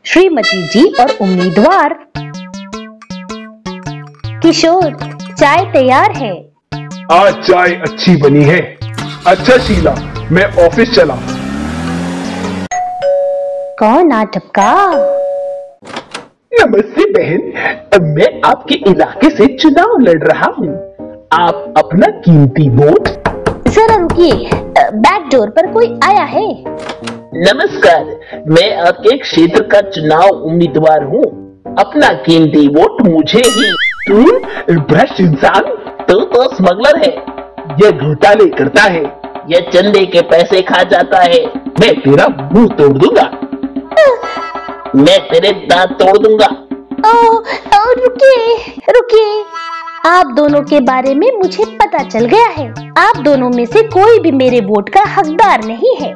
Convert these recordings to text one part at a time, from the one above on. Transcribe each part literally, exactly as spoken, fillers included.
श्रीमती जी और उम्मीदवार। किशोर, चाय तैयार है। आज चाय अच्छी बनी है। अच्छा शीला, मैं ऑफिस चला। कौन आ टपका? नमस्ते बहन, मैं आपके इलाके से चुनाव लड़ रहा हूँ। आप अपना कीमती वोट। जरा रुकिए, बैक डोर पर कोई आया है। नमस्कार, मैं आपके क्षेत्र का चुनाव उम्मीदवार हूँ। अपना कीमती वोट मुझे ही। तू भ्रष्ट इंसान, तू तो स्मगलर है। ये घोटाले करता है, ये चंदे के पैसे खा जाता है। मैं तेरा मुंह तोड़ दूंगा, मैं तेरे दांत तोड़ दूंगा। ओ, ओ रुकिए रुकिए, आप दोनों के बारे में मुझे पता चल गया है। आप दोनों में से कोई भी मेरे वोट का हकदार नहीं है।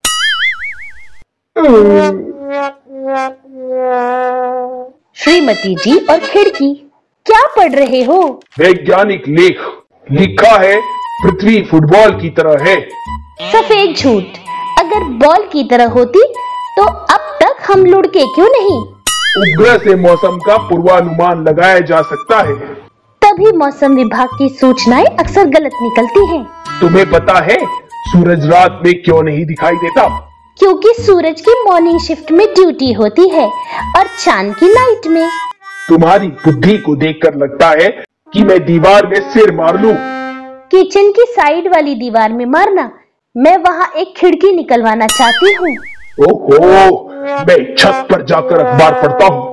श्रीमती जी और खिड़की, क्या पढ़ रहे हो? वैज्ञानिक लेख लिखा है, पृथ्वी फुटबॉल की तरह है। सफेद झूठ। अगर बॉल की तरह होती तो अब तक हम लुढ़के क्यों नहीं? उपग्रह से मौसम का पूर्वानुमान लगाया जा सकता है। तभी मौसम विभाग की सूचनाएं अक्सर गलत निकलती हैं। तुम्हें पता है सूरज रात में क्यों नहीं दिखाई देता? क्योंकि सूरज की मॉर्निंग शिफ्ट में ड्यूटी होती है और चांद की नाइट में। तुम्हारी बुद्धि को देखकर लगता है कि मैं दीवार में सिर मार लूं। किचन की साइड वाली दीवार में मारना। मैं वहाँ एक खिड़की निकलवाना चाहती हूँ। ओहो, मैं छत पर जाकर अखबार पढ़ता हूँ।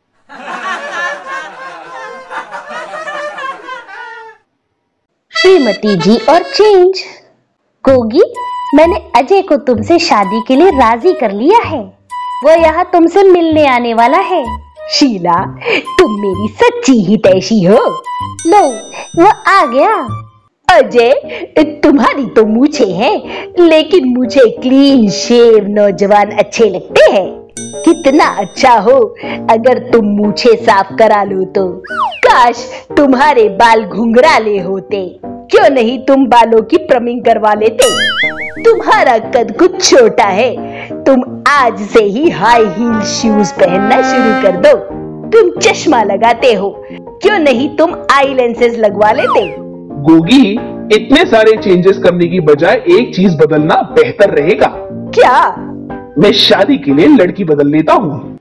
श्रीमती जी और चेंज। गोगी, मैंने अजय को तुमसे शादी के लिए राजी कर लिया है। वो यहाँ तुमसे मिलने आने वाला है। शीला, तुम मेरी सच्ची हितैषी हो। लो, वो आ गया। अजय, तुम्हारी तो मूछे हैं, लेकिन मुझे क्लीन शेव नौजवान अच्छे लगते हैं। कितना अच्छा हो अगर तुम मूछे साफ करा लो तो। काश तुम्हारे बाल घुंघराले होते। क्यों नहीं तुम बालों की प्रमिंग करवा लेते? तुम्हारा कद कुछ छोटा है, तुम आज से ही हाई हील शूज पहनना शुरू कर दो। तुम चश्मा लगाते हो, क्यों नहीं तुम आई लेंसेज लगवा लेते? गोगी, इतने सारे चेंजेस करने की बजाय एक चीज बदलना बेहतर रहेगा। क्या? मैं शादी के लिए लड़की बदल लेता हूँ।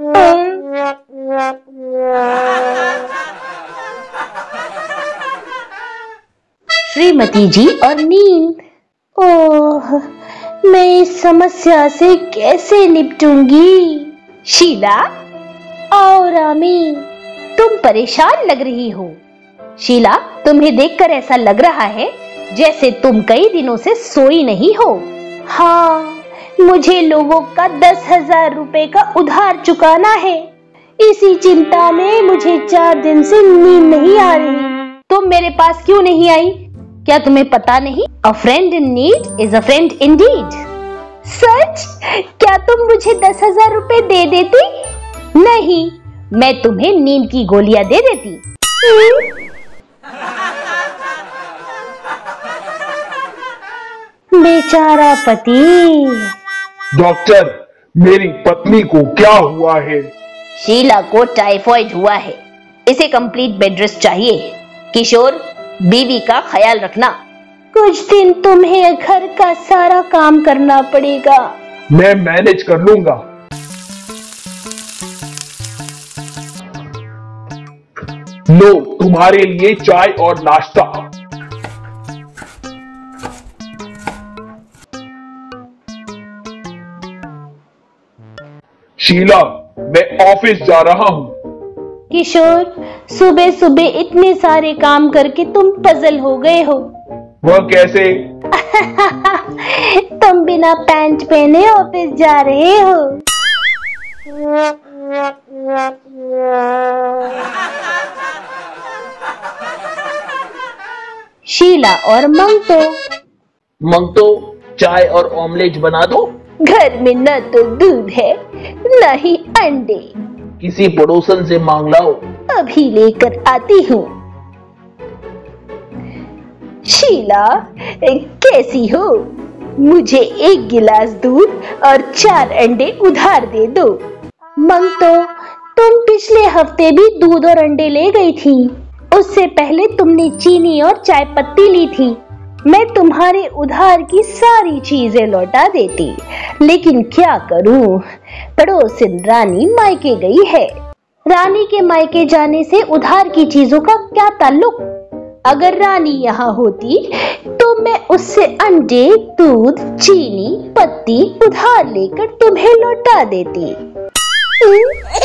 श्रीमती जी और नींद। ओह, मैं इस समस्या से कैसे निपटूंगी? शीला और रामी, तुम परेशान लग रही हो। शीला, तुम्हें देखकर ऐसा लग रहा है जैसे तुम कई दिनों से सोई नहीं हो। हाँ, मुझे लोगों का दस हजार रुपए का उधार चुकाना है। इसी चिंता में मुझे चार दिन से नींद नहीं आ रही। तुम मेरे पास क्यों नहीं आई? क्या तुम्हें पता नहीं? A friend in need is a friend indeed। सच? क्या तुम मुझे दस हजार रुपए दे देती? नहीं, मैं तुम्हें नींद की गोलियां दे देती। बेचारा पति। डॉक्टर, मेरी पत्नी को क्या हुआ है? शीला को टाइफाइड हुआ है। इसे कंप्लीट बेड रेस्ट चाहिए। किशोर, बीवी का ख्याल रखना। कुछ दिन तुम्हें घर का सारा काम करना पड़ेगा। मैं मैनेज कर लूंगा। लो, तुम्हारे लिए चाय और नाश्ता। शीला, मैं ऑफिस जा रहा हूँ। किशोर, सुबह सुबह इतने सारे काम करके तुम पजल हो गए हो। वह कैसे? तुम बिना पैंट पहने ऑफिस जा रहे हो। शीला और मंगतो। मंगतो, चाय और ऑमलेट बना दो। घर में न तो दूध है न ही अंडे। किसी पड़ोसन से मांग लाओ। अभी लेकर आती हूँ। शीला, कैसी हो? मुझे एक गिलास दूध और चार अंडे उधार दे दो। मंग तो तुम पिछले हफ्ते भी दूध और अंडे ले गई थी। उससे पहले तुमने चीनी और चाय पत्ती ली थी। मैं तुम्हारे उधार की सारी चीजें लौटा देती, लेकिन क्या करूं, पड़ोसिन रानी मायके गई है। रानी के मायके जाने से उधार की चीजों का क्या ताल्लुक? अगर रानी यहाँ होती तो मैं उससे अंडे, दूध, चीनी, पत्ती उधार लेकर तुम्हें लौटा देती।